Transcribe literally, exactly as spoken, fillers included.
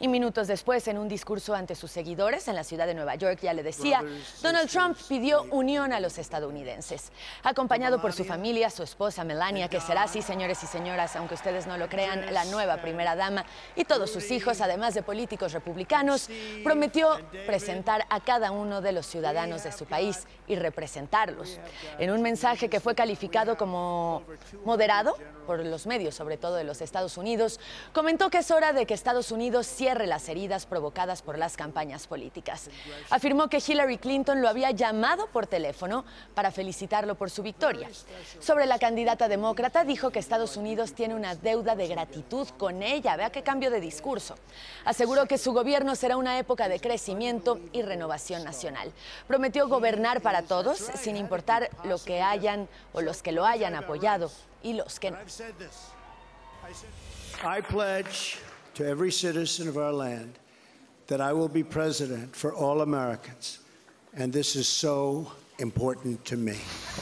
Y minutos después, en un discurso ante sus seguidores en la ciudad de Nueva York, ya le decía, Donald Trump pidió unión a los estadounidenses. Acompañado por su familia, su esposa Melania, que será así, señores y señoras, aunque ustedes no lo crean, la nueva primera dama, y todos sus hijos, además de políticos republicanos, prometió presentar a cada uno de los ciudadanos de su país y representarlos. En un mensaje que fue calificado como moderado por los medios, sobre todo de los Estados Unidos, comentó que es hora de que Estados Unidos cierre las heridas provocadas por las campañas políticas. Afirmó que Hillary Clinton lo había llamado por teléfono para felicitarlo por su victoria. Sobre la candidata demócrata, dijo que Estados Unidos tiene una deuda de gratitud con ella. Vea qué cambio de discurso. Aseguró que su gobierno será una época de crecimiento y renovación nacional. Prometió gobernar para todos, sin importar lo que hayan o los que lo hayan apoyado y los que no. I pledge to every citizen of our land that I will be president for all Americans, and this is so important to me.